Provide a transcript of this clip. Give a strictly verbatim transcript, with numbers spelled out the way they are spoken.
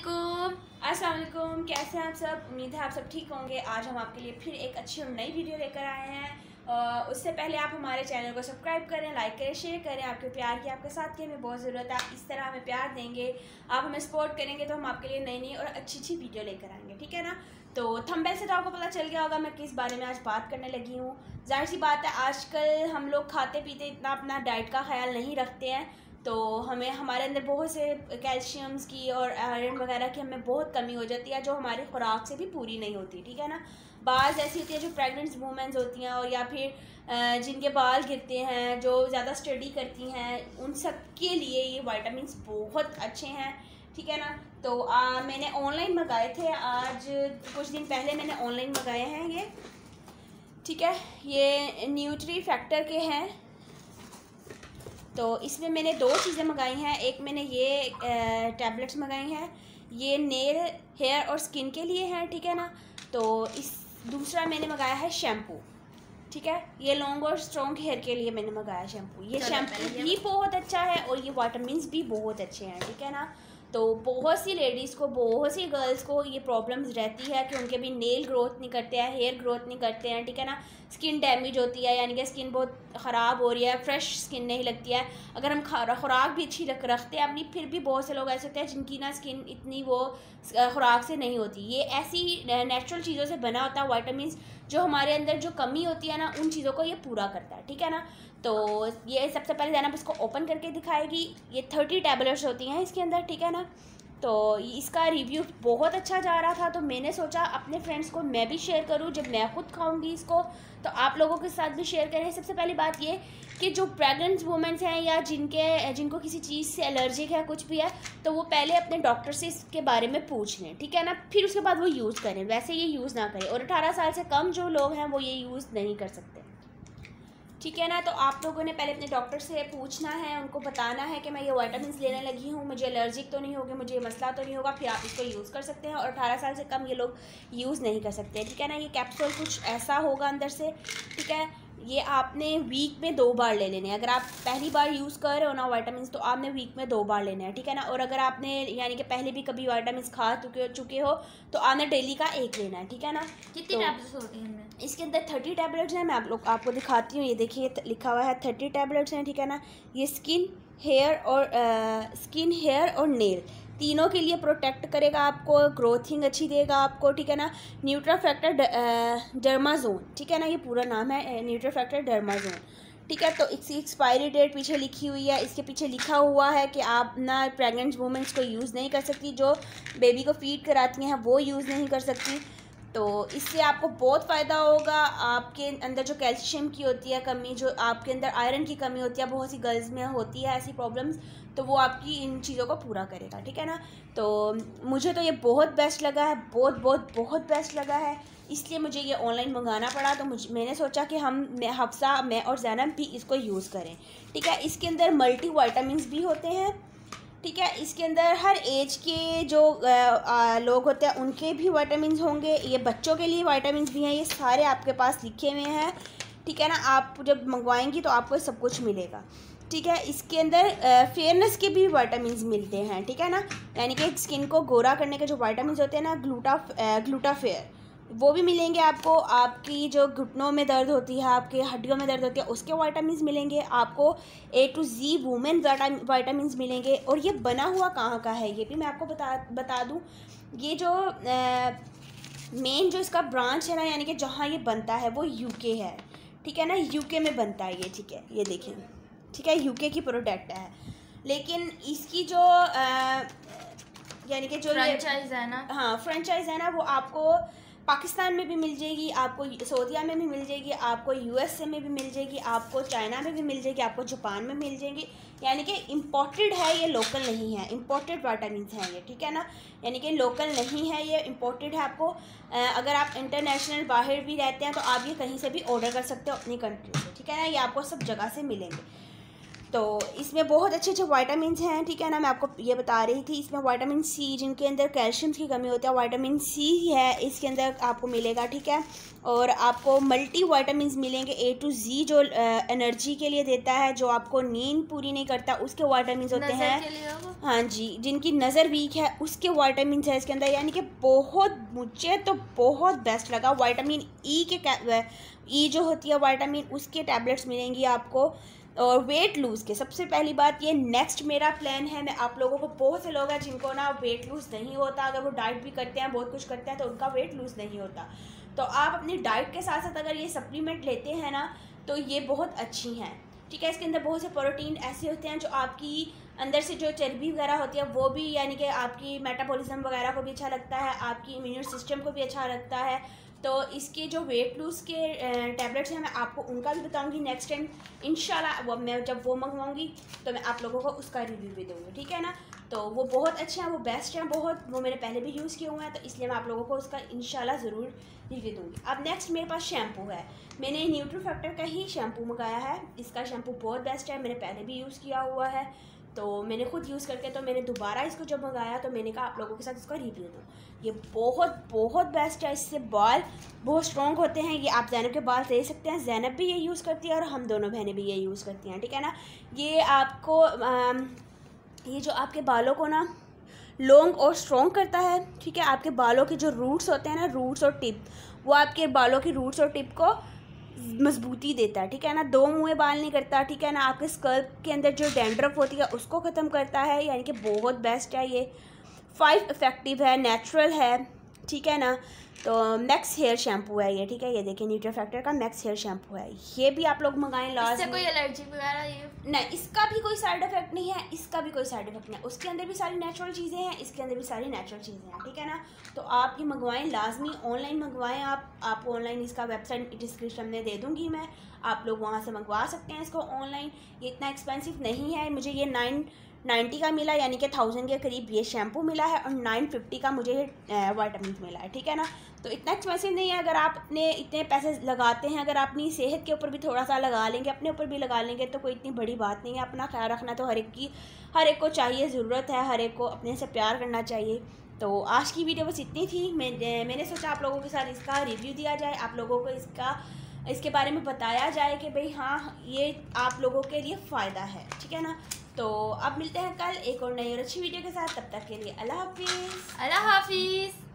वालेकुम। अस्सलाम वालेकुम। कैसे हैं आप सब? उम्मीद है आप सब ठीक होंगे। आज हम आपके लिए फिर एक अच्छी और नई वीडियो लेकर आए हैं। uh, उससे पहले आप हमारे चैनल को सब्सक्राइब करें, लाइक करें, शेयर करें। आपके प्यार की, आपके साथ की हमें बहुत ज़रूरत है। आप इस तरह हमें प्यार देंगे, आप हमें सपोर्ट करेंगे तो हम आपके लिए नई नई और अच्छी अच्छी वीडियो लेकर आएंगे, ठीक है ना। तो थंबनेल से तो आपको पता चल गया होगा मैं किस बारे में आज बात करने लगी हूँ। जाहिर सी बात है, आजकल हम लोग खाते पीते इतना अपना डाइट का ख्याल नहीं रखते हैं, तो हमें हमारे अंदर बहुत से कैल्शियम्स की और आयरन वगैरह की हमें बहुत कमी हो जाती है, जो हमारी खुराक से भी पूरी नहीं होती, ठीक है ना। बाज़ ऐसी होती है जो प्रेग्नेंट वूमेंस होती हैं और या फिर जिनके बाल गिरते हैं, जो ज़्यादा स्टडी करती हैं, उन सब के लिए ये विटामिन्स बहुत अच्छे हैं, ठीक है ना। तो आ, मैंने ऑनलाइन मंगाए थे, आज कुछ दिन पहले मैंने ऑनलाइन मंगाए हैं ये, ठीक है। ये न्यूट्री फैक्टर के हैं। तो इसमें मैंने दो चीज़ें मंगाई हैं। एक मैंने ये टैबलेट्स मंगाई हैं, ये नेल, हेयर और स्किन के लिए हैं, ठीक है ना। तो इस दूसरा मैंने मंगाया है शैम्पू, ठीक है। ये लॉन्ग और स्ट्रॉन्ग हेयर के लिए मैंने मंगाया शैम्पू। ये शैम्पू भी बहुत अच्छा है और ये विटामिन्स भी बहुत अच्छे हैं, ठीक है ना। तो बहुत सी लेडीज़ को, बहुत सी गर्ल्स को ये प्रॉब्लम्स रहती है कि उनके भी नेल ग्रोथ नहीं करते हैं, हेयर ग्रोथ नहीं करते हैं, ठीक है ना। स्किन डैमेज होती है, यानी कि स्किन बहुत ख़राब हो रही है, फ्रेश स्किन नहीं लगती है। अगर हम खुराक भी अच्छी रख रखते हैं अपनी, फिर भी बहुत से लोग ऐसे होते हैं जिनकी ना स्किन इतनी वो खुराक से नहीं होती। ये ऐसी नेचुरल चीज़ों से बना होता है विटामिन्स, जो हमारे अंदर जो कमी होती है ना, उन चीज़ों को ये पूरा करता है, ठीक है ना। तो ये सबसे पहले जैनब इसको ओपन करके दिखाएगी। ये थर्टी टैबलेट्स होती हैं इसके अंदर, ठीक है ना। तो इसका रिव्यू बहुत अच्छा जा रहा था, तो मैंने सोचा अपने फ्रेंड्स को मैं भी शेयर करूं। जब मैं खुद खाऊंगी इसको तो आप लोगों के साथ भी शेयर करें। सबसे पहली बात ये कि जो प्रेग्नेंट वुमेंस हैं या जिनके जिनको किसी चीज़ से एलर्जिक है, कुछ भी है, तो वो पहले अपने डॉक्टर से इसके बारे में पूछ लें, ठीक है ना। फिर उसके बाद वो यूज़ करें, वैसे ये यूज़ ना करें। और अठारह साल से कम जो लोग हैं वो ये यूज़ नहीं कर सकते, ठीक है ना। तो आप लोगों ने पहले अपने डॉक्टर से पूछना है, उनको बताना है कि मैं ये विटामिन्स लेने लगी हूँ, मुझे एलर्जिक तो नहीं होगी, मुझे ये मसला तो नहीं होगा, फिर आप इसको यूज़ कर सकते हैं। और अठारह साल से कम ये लोग यूज़ नहीं कर सकते, ठीक है ना। ये कैप्सूल कुछ ऐसा होगा अंदर से, ठीक है। ये आपने वीक में दो बार ले लेने हैं। अगर आप पहली बार यूज़ कर रहे हो ना विटामिन्स, तो आपने वीक में दो बार लेना है, ठीक है ना। और अगर आपने यानी कि पहले भी कभी विटामिन्स खा चुके चुके हो तो आपने डेली का एक लेना है, ठीक है ना। कितनी टैबलेट्स होती हैं इसके अंदर थर्टी टैबलेट्स हैं। मैं आप लोग आपको दिखाती हूँ। ये देखिए लिखा हुआ है थर्टी टैबलेट्स हैं, ठीक है ना। ये स्किन, हेयर और स्किन, हेयर और नेल तीनों के लिए प्रोटेक्ट करेगा आपको, ग्रोथिंग अच्छी देगा आपको, ठीक है ना। न्यूट्राफैक्टर डर्माजोन, ठीक है ना, ये पूरा नाम है न्यूट्राफैक्टर डर्माजोन, ठीक है। तो इसकी एक्सपायरी डेट पीछे लिखी हुई है। इसके पीछे लिखा हुआ है कि आप ना प्रेग्नेंट वुमेंस को यूज़ नहीं कर सकती, जो बेबी को फीड कराती हैं वो यूज़ नहीं कर सकती। तो इससे आपको बहुत फ़ायदा होगा। आपके अंदर जो कैल्शियम की होती है कमी, जो आपके अंदर आयरन की कमी होती है, बहुत सी गर्ल्स में होती है ऐसी प्रॉब्लम्स, तो वो आपकी इन चीज़ों को पूरा करेगा, ठीक है ना। तो मुझे तो ये बहुत बेस्ट लगा है, बहुत बहुत बहुत बेस्ट लगा है, इसलिए मुझे ये ऑनलाइन मंगाना पड़ा। तो मुझे मैंने सोचा कि हम मैं हफ्सा मैं और जैनब भी इसको यूज़ करें, ठीक है। इसके अंदर मल्टी विटामिन्स भी होते हैं, ठीक है। इसके अंदर हर एज के जो आ, आ, लोग होते हैं उनके भी विटामिन्स होंगे। ये बच्चों के लिए विटामिन्स भी हैं, ये सारे आपके पास लिखे हुए हैं, ठीक है ना। आप जब मंगवाएंगी तो आपको सब कुछ मिलेगा, ठीक है। इसके अंदर फेयरनेस के भी विटामिन्स मिलते हैं, ठीक है ना। यानी कि स्किन को गोरा करने के जो विटामिन्स होते हैं ना, ग्लूटा ग्लूटाफेयर, वो भी मिलेंगे आपको। आपकी जो घुटनों में दर्द होती है, आपके हड्डियों में दर्द होती है, उसके विटामिन्स मिलेंगे आपको। A to Z women vitamins मिलेंगे। और ये बना हुआ कहाँ का है ये भी मैं आपको बता बता दूँ। ये जो मेन जो इसका ब्रांच है ना, यानी कि जहाँ ये बनता है वो यूके है, ठीक है ना। यूके में बनता है ये, ठीक है। ये देखें, ठीक है, यूके की प्रोडक्ट है। लेकिन इसकी जो यानी कि जो फ्रेंचाइज है ना, हाँ फ्रेंचाइज है ना, वो आपको पाकिस्तान में भी मिल जाएगी, आपको सऊदीया में भी मिल जाएगी, आपको यूएसए में भी मिल जाएगी, आपको चाइना में भी मिल जाएगी, आपको जापान में मिल जाएगी। यानी कि इम्पोर्टेड है, ये लोकल नहीं है। इम्पोर्टेड विटामिन्स हैं ये, ठीक है ना। यानी कि लोकल नहीं है, ये इम्पोर्टेड है। आपको अगर आप इंटरनेशनल बाहर भी रहते हैं तो आप ये कहीं से भी ऑर्डर कर सकते हो अपनी कंट्री से, ठीक है ना। ये आपको सब जगह से मिलेंगे। तो इसमें बहुत अच्छे अच्छे वाइटामिन हैं, ठीक है ना। मैं आपको ये बता रही थी, इसमें वाइटामिन सी, जिनके अंदर कैल्शियम की कमी होती है, वाइटामिन सी है इसके अंदर आपको मिलेगा, ठीक है। और आपको मल्टी वाइटामिन मिलेंगे, ए टू जी, जो एनर्जी के लिए देता है, जो आपको नींद पूरी नहीं करता उसके वाइटामिन होते हैं। हाँ जी, जिनकी नज़र वीक है उसके वाइटामिन है इसके अंदर, यानी कि बहुत, मुझे तो बहुत बेस्ट लगा। वाइटामिन ई के ई जो होती है वाइटामिन, उसके टैबलेट्स मिलेंगी आपको। और वेट लूज़ के, सबसे पहली बात ये नेक्स्ट मेरा प्लान है, मैं आप लोगों को, बहुत से लोग हैं जिनको ना वेट लूज़ नहीं होता, अगर वो डाइट भी करते हैं, बहुत कुछ करते हैं, तो उनका वेट लूज़ नहीं होता। तो आप अपनी डाइट के साथ साथ अगर ये सप्लीमेंट लेते हैं ना, तो ये बहुत अच्छी हैं, ठीक है। इसके अंदर बहुत से प्रोटीन ऐसे होते हैं जो आपकी अंदर से जो चर्बी वगैरह होती है वो भी, यानी कि आपकी मेटाबॉलिज्म वगैरह को भी अच्छा लगता है, आपकी इम्यून सिस्टम को भी अच्छा लगता है। तो इसके जो वेट लूज़ के टैबलेट्स हैं, मैं आपको उनका भी बताऊंगी नेक्स्ट टाइम इंशाल्लाह। वो मैं जब वो मंगवाऊंगी तो मैं आप लोगों को उसका रिव्यू भी दूंगी, ठीक है ना। तो वो बहुत अच्छे हैं, वो बेस्ट हैं बहुत, वो मैंने पहले भी यूज़ किए हुए हैं, तो इसलिए मैं आप लोगों को उसका इंशाल्लाह ज़रूर रिव्यू दूंगी। अब नेक्स्ट मेरे पास शैम्पू है, मैंने न्यूट्री फैक्टर का ही शैम्पू मंगाया है। इसका शैम्पू बहुत बेस्ट है, मैंने पहले भी यूज़ किया हुआ है, तो मैंने खुद यूज़ करके, तो मैंने दोबारा इसको जब मंगाया तो मैंने कहा आप लोगों के साथ इसका रिव्यू दूँ। ये बहुत बहुत बेस्ट है, इससे बाल बहुत स्ट्रॉन्ग होते हैं। ये आप ज़ैनब के बाल दे सकते हैं, ज़ैनब भी ये यूज़ करती है और हम दोनों बहनें भी ये यूज़ करती हैं, ठीक है ना। ये आपको आ, ये जो आपके बालों को ना लॉन्ग और स्ट्रॉन्ग करता है, ठीक है। आपके बालों के जो रूट्स होते हैं ना, रूट्स और टिप, वो आपके बालों की रूट्स और टिप को मजबूती देता है, ठीक है ना। दो मुँहे बाल नहीं करता, ठीक है ना। आपके स्कल्प के अंदर जो डैंड्रफ होती है उसको ख़त्म करता है, यानी कि बहुत बेस्ट है ये। फाइव इफेक्टिव है, नेचुरल है, ठीक है ना। तो मैक्स हेयर शैम्पू है ये, ठीक है। ये देखिए न्यूट्री फैक्टर का मैक्स हेयर शैम्पू है, ये भी आप लोग मंगाएं लास्ट। इससे कोई एलर्जी वगैरह ये नहीं, इसका भी कोई साइड इफेक्ट नहीं है, इसका भी कोई साइड इफेक्ट नहीं है। उसके अंदर भी सारी नेचुरल चीज़ें हैं, इसके अंदर भी सारी नेचुरल चीज़ें हैं, ठीक है ना। तो आप ये मंगवाएं लाजमी, ऑनलाइन मंगवाएं आप आपको ऑनलाइन इसका वेबसाइट डिस्क्रिप्शन में दे दूँगी मैं, आप लोग वहाँ से मंगवा सकते हैं इसको ऑनलाइन। ये इतना एक्सपेंसिव नहीं है, मुझे ये नाइन नाइन्टी का मिला, यानी कि थाउजेंड के करीब ये शैम्पू मिला है, और नाइन फिफ्टी का मुझे वाइटामिन मिला है, ठीक है ना। तो इतना एक्सपेंसिव नहीं है। अगर आप अपने इतने पैसे लगाते हैं, अगर अपनी सेहत के ऊपर भी थोड़ा सा लगा लेंगे, अपने ऊपर भी लगा लेंगे, तो कोई इतनी बड़ी बात नहीं है। अपना ख्याल रखना तो हर एक की हर एक को चाहिए, ज़रूरत है, हर एक को अपने से प्यार करना चाहिए। तो आज की वीडियो बस इतनी थी। मैं मैंने सोचा आप लोगों के साथ इसका रिव्यू दिया जाए, आप लोगों को इसका इसके बारे में बताया जाए कि भाई हाँ ये आप लोगों के लिए फ़ायदा है, ठीक है ना। तो अब मिलते हैं कल एक और नई और अच्छी वीडियो के साथ, तब तक के लिए अल्लाह हाफिज़। अल्लाह हाफिज़।